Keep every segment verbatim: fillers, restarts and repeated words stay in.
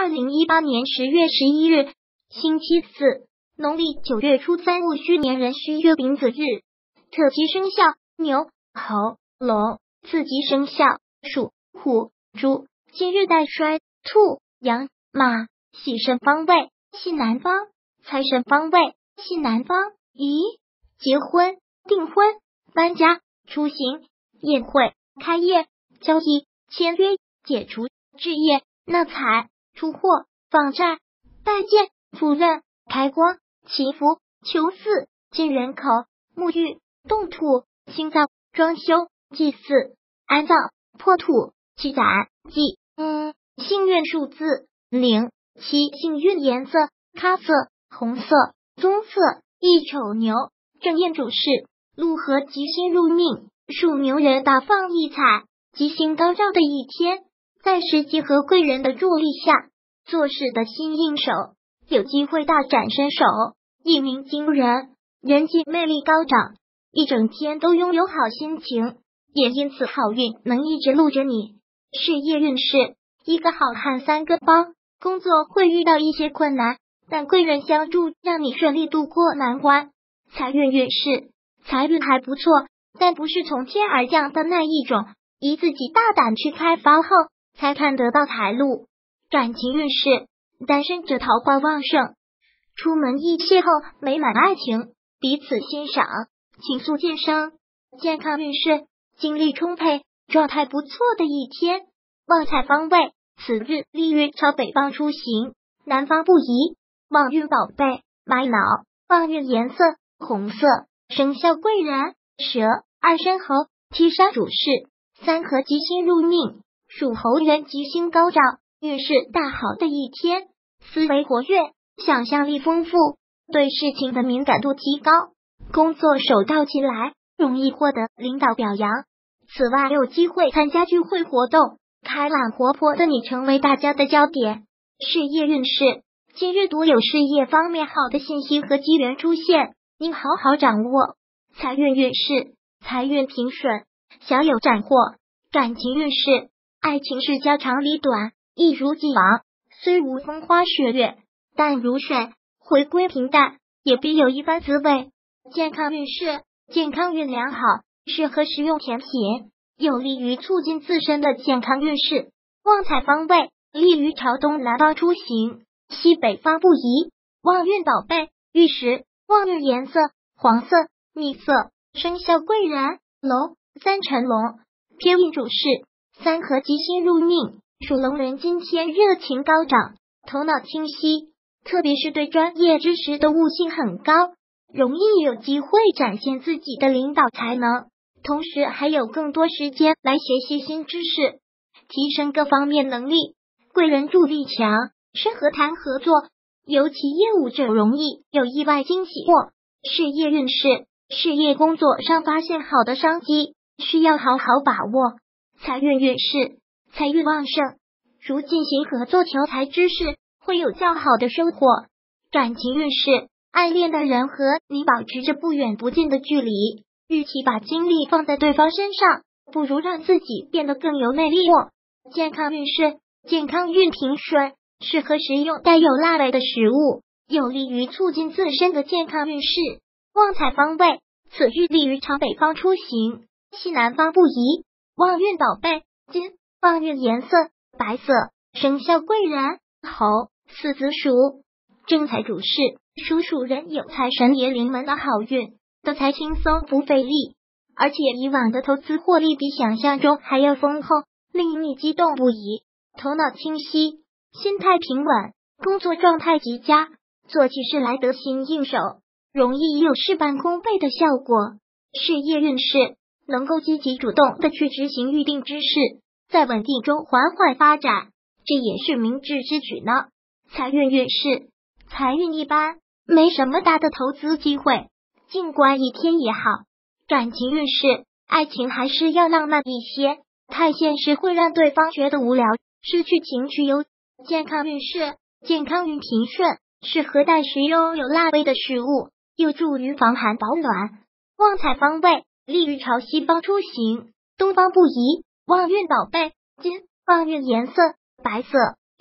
二零一八年十月十一日，星期四，农历九月初三，戊戌年壬戌月丙子日。特吉生肖牛、猴、龙。次吉生肖属虎、猪。今日带衰兔、羊、马。喜神方位西南方，财神方位西南方。宜结婚、订婚、搬家、出行、宴会、开业、交易、签约、解除、置业、纳财、出货、放债、拜见、赴任、开光、祈福、求嗣、进人口、沐浴、动土、清造、装修、祭祀、安葬、破土、积攒、祭。嗯，幸运数字零七，幸运颜色咖色、红色、棕色。一丑牛，正印主事禄和吉星入命，属牛人大放异彩，吉星高照的一天。在时机和贵人的助力下，做事的心应手，有机会大展身手，一鸣惊人，人际魅力高涨，一整天都拥有好心情，也因此好运能一直路着你。事业运势，一个好汉三个帮，工作会遇到一些困难，但贵人相助，让你顺利度过难关。财运运势，财运还不错，但不是从天而降的那一种，宜自己大胆去开发后，才看得到财路。感情运势，单身者桃花旺盛，出门一邂逅美满爱情，彼此欣赏，情愫渐生。健康运势，精力充沛，状态不错的一天。旺财方位，此日利于朝北方出行，南方不宜。旺运宝贝玛瑙，旺运颜色红色。生肖贵人蛇、二生猴。七杀主事三合吉星入命，属猴人吉星高照，运势大好的一天。思维活跃，想象力丰富，对事情的敏感度提高，工作手到擒来，容易获得领导表扬。此外，有机会参加聚会活动，开朗活泼的你成为大家的焦点。事业运势，今日独有事业方面好的信息和机缘出现，应好好掌握。财运运势，财运平顺，小有斩获。感情运势，爱情是家长里短，一如既往，虽无风花雪月，淡如水，回归平淡，也必有一番滋味。健康运势，健康运良好，适合食用甜品，有利于促进自身的健康运势。旺财方位，利于朝东南方出行，西北方不宜。旺运宝贝玉石，旺运颜色黄色、蜜色。生肖贵人龙、三辰龙。偏运主事三合吉星入命，属龙人今天热情高涨，头脑清晰，特别是对专业知识的悟性很高，容易有机会展现自己的领导才能，同时还有更多时间来学习新知识，提升各方面能力。贵人助力强，适合谈合作，尤其业务者容易有意外惊喜或事业运势，事业工作上发现好的商机，需要好好把握。财运运势，财运旺盛，如进行合作求财之事，会有较好的收获。感情运势，暗恋的人和你保持着不远不近的距离，与其把精力放在对方身上，不如让自己变得更有魅力。健康运势，健康运平顺，适合食用带有辣味的食物，有利于促进自身的健康运势。旺财方位，此日利于朝北方出行，西南方不宜。旺运宝贝金，旺运颜色白色。生肖贵人猴、四子鼠。正财主事属鼠人有财神爷临门的好运，得财轻松不费力，而且以往的投资获利比想象中还要丰厚，令你激动不已。头脑清晰，心态平稳，工作状态极佳，做起事来得心应手，容易有事半功倍的效果。事业运势，能够积极主动的去执行预定之事，在稳定中缓缓发展，这也是明智之举呢。财运运势，财运一般，没什么大的投资机会，静观一天也好。感情运势，爱情还是要浪漫一些，太现实会让对方觉得无聊，失去情趣哟。健康运势，健康运平顺，适合带食用有辣味的食物，有助于防寒保暖。旺财方位，利于朝西方出行，东方不宜。旺运宝贝金，旺运颜色白色。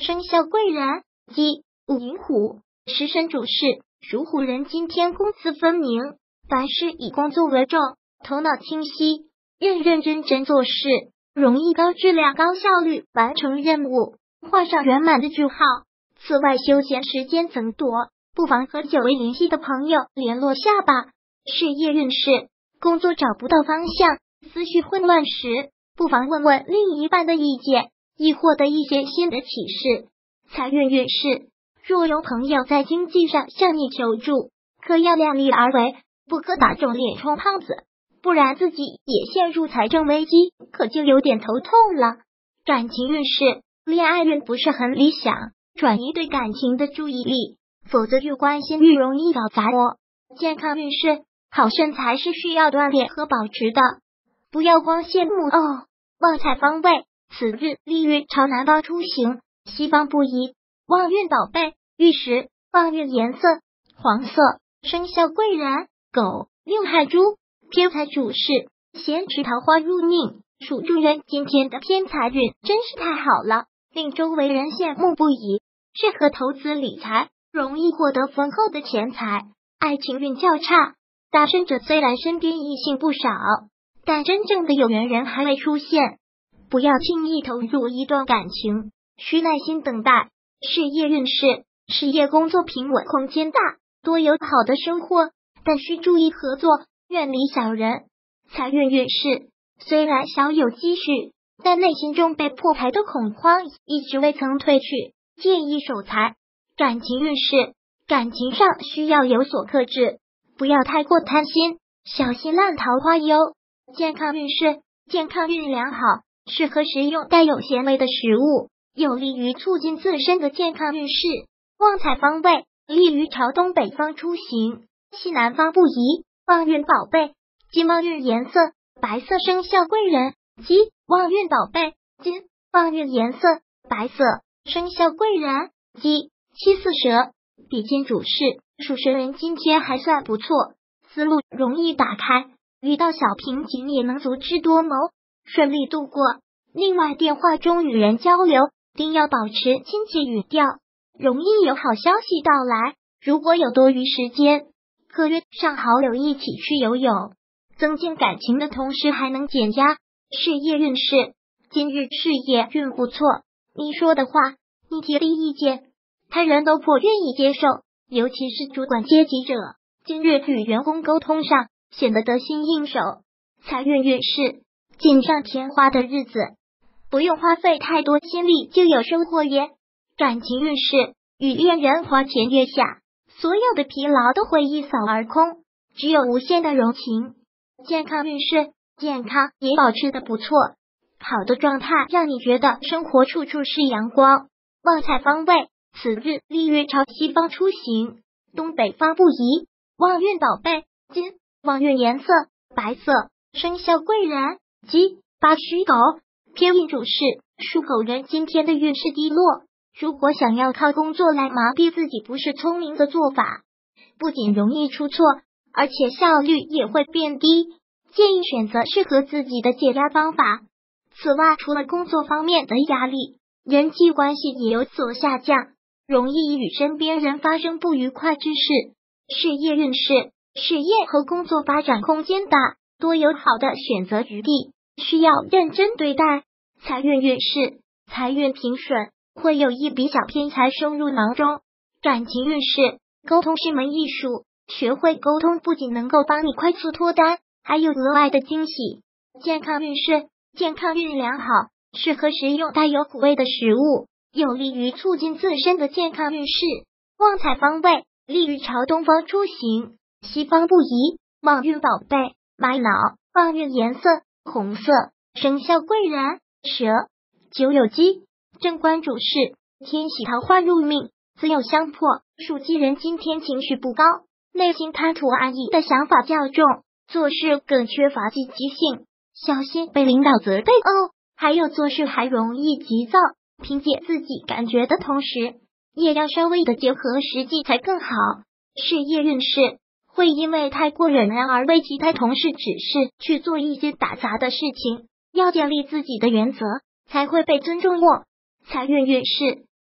生肖贵人，鸡五寅虎，食神主事，属虎人今天公私分明，凡事以工作为重，头脑清晰，认认真真做事，容易高质量高效率完成任务，画上圆满的句号。此外，休闲时间增多，不妨和久未联系的朋友联络下吧。事业运势，工作找不到方向，思绪混乱时，不妨问问另一半的意见，亦获得一些新的启示。财运运势，若有朋友在经济上向你求助，可要量力而为，不可打肿脸充胖子，不然自己也陷入财政危机，可就有点头痛了。感情运势，恋爱运不是很理想，转移对感情的注意力，否则越关心越容易搞砸哦。健康运势，好身材是需要锻炼和保持的，不要光羡慕哦。旺财方位，此日利于朝南方出行，西方不宜。旺运宝贝，玉石。旺运颜色黄色。生肖贵人，狗。六害猪。偏财主事，咸池桃花入命，属猪人今天的偏财运真是太好了，令周围人羡慕不已，适合投资理财，容易获得丰厚的钱财。爱情运较差，单身者虽然身边异性不少，但真正的有缘人还未出现，不要轻易投入一段感情，需耐心等待。事业运势，事业工作平稳，空间大，多有好的收获，但需注意合作，远离小人。财运运势，虽然小有积蓄，但内心中被破财的恐慌一直未曾褪去，建议守财。感情运势，感情上需要有所克制，不要太过贪心，小心烂桃花哟。健康运势，健康运良好，适合食用带有咸味的食物，有利于促进自身的健康运势。旺财方位，利于朝东北方出行，西南方不宜。旺运宝贝，金。旺运颜色白色。生肖贵人，鸡。旺运宝贝，金。旺运颜色白色。生肖贵人，鸡。七四蛇。比肩主事，属蛇人今天还算不错，思路容易打开，遇到小瓶颈也能足智多谋，顺利度过。另外，电话中与人交流，定要保持亲切语调，容易有好消息到来。如果有多余时间，可约上好友一起去游泳，增进感情的同时还能减压。事业运势，今日事业运不错，你说的话，你提的意见，他人都颇愿意接受，尤其是主管阶级者，今日与员工沟通上显得得心应手。财运运势，锦上添花的日子，不用花费太多心力就有收获耶。感情运势，与恋人花前月下，所有的疲劳都会一扫而空，只有无限的柔情。健康运势，健康也保持得不错，好的状态让你觉得生活处处是阳光。旺财方位，此日利于朝西方出行，东北方不宜。旺运宝贝，金。旺运颜色白色。生肖贵人，鸡。八虚狗。偏运主事，属狗人今天的运势低落，如果想要靠工作来麻痹自己，不是聪明的做法，不仅容易出错，而且效率也会变低，建议选择适合自己的解压方法。此外，除了工作方面的压力，人际关系也有所下降，容易与身边人发生不愉快之事。事业运势，事业和工作发展空间大，多有好的选择余地，需要认真对待。财运运势，财运平顺，会有一笔小偏财收入囊中。感情运势，沟通是门艺术，学会沟通不仅能够帮你快速脱单，还有额外的惊喜。健康运势，健康运良好，适合食用带有苦味的食物，有利于促进自身的健康运势。旺财方位，利于朝东方出行，西方不宜。旺运宝贝，玛瑙。旺运颜色红色。生肖贵人，蛇。九有鸡。正官主事，天喜桃花入命，子有相破，属鸡人今天情绪不高，内心贪图安逸的想法较重，做事更缺乏积极性，小心被领导责备哦。还有做事还容易急躁，凭借自己感觉的同时，也要稍微的结合实际才更好。事业运势，会因为太过忍让而为其他同事指示去做一些打杂的事情，要建立自己的原则，才会被尊重哦。财运运势，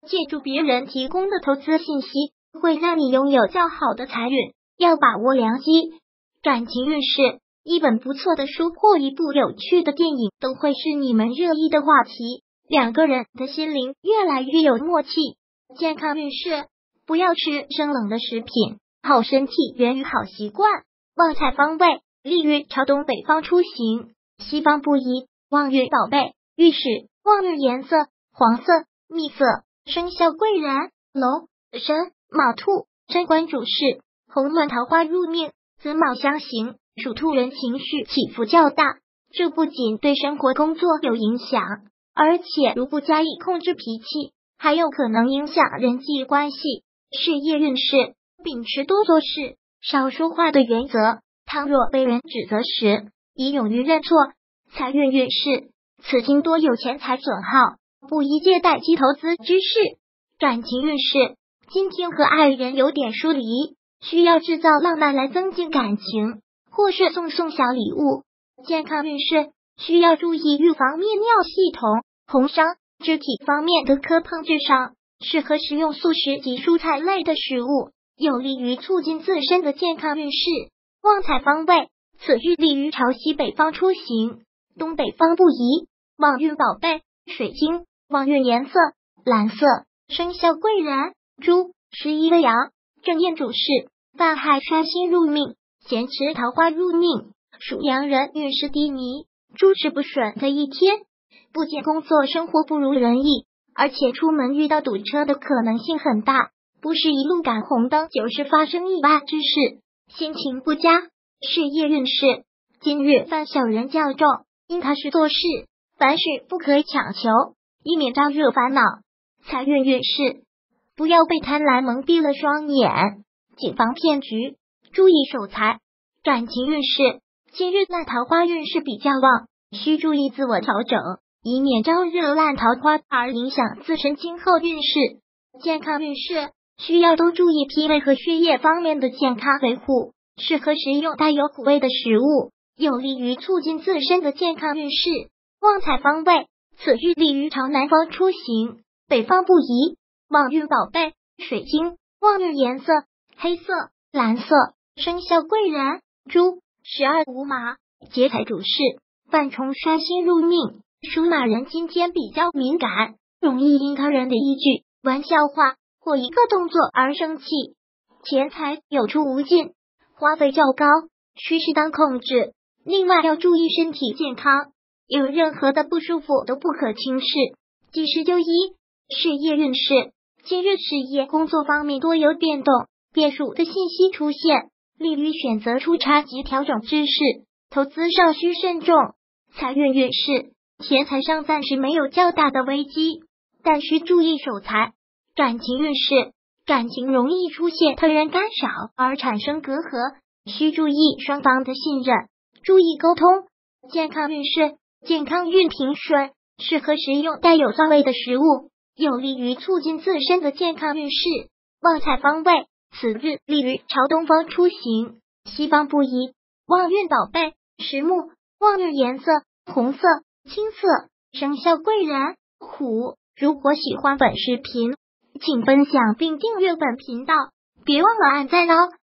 借助别人提供的投资信息，会让你拥有较好的财运，要把握良机。感情运势，一本不错的书或一部有趣的电影都会是你们热议的话题，两个人的心灵越来越有默契。健康运势，不要吃生冷的食品，好身体源于好习惯。旺财方位，利于朝东北方出行，西方不宜。旺运宝贝，运势，旺运颜色黄色、蜜色，生肖贵人龙、申、卯、兔。贞观主事，红鸾桃花入命，子卯相刑，属兔人情绪起伏较大，这不仅对生活工作有影响，而且如不加以控制脾气，还有可能影响人际关系。事业运势，秉持多做事、少说话的原则，倘若被人指责时，宜勇于认错。财运运势，此金多有钱财损耗，不宜借贷及投资之事。感情运势，今天和爱人有点疏离，需要制造浪漫来增进感情，或是送送小礼物。健康运势，需要注意预防泌尿系统、红伤、肢体方面的磕碰致伤，适合食用素食及蔬菜类的食物，有利于促进自身的健康运势。旺财方位，此日利于朝西北方出行，东北方不宜。旺运宝贝，水晶，旺运颜色蓝色，生肖贵人猪。十一位羊，正印主事，犯害刷新入命，咸池桃花入命，属羊人运势低迷，诸事不顺的一天，不仅工作生活不如人意，而且出门遇到堵车的可能性很大，不是一路赶红灯，就是发生意外之事，心情不佳。事业运势，今日犯小人较重，因踏实做事，凡事不可以强求，以免招惹烦恼。财运运势，不要被贪婪蒙蔽了双眼，谨防骗局，注意守财。感情运势，今日烂桃花运势比较旺，需注意自我调整，以免招惹烂桃花而影响自身今后运势。健康运势，需要多注意脾胃和血液方面的健康维护，适合食用带有苦味的食物，有利于促进自身的健康运势。旺财方位，此日利于朝南方出行，北方不宜。旺运宝贝，水晶，旺运颜色黑色、蓝色，生肖贵人猪。十二午马，劫财主事，犯冲刷新入命，属马人今天比较敏感，容易因他人的一句玩笑话或一个动作而生气，钱财有出无进，花费较高，需适当控制。另外要注意身体健康，有任何的不舒服都不可轻视，及时就医。事业运势，今日事业工作方面多有变动，变数的信息出现，利于选择出差及调整之事，投资上需慎重。财运运势，钱财上暂时没有较大的危机，但需注意守财。感情运势，感情容易出现他人干扰而产生隔阂，需注意双方的信任，注意沟通。健康运势，健康运平顺，适合食用带有酸味的食物，有利于促进自身的健康运势。旺财方位，此日利于朝东方出行，西方不宜。旺运宝贝，石木，旺运颜色红色、青色，生肖贵人虎。如果喜欢本视频，请分享并订阅本频道，别忘了按赞哦。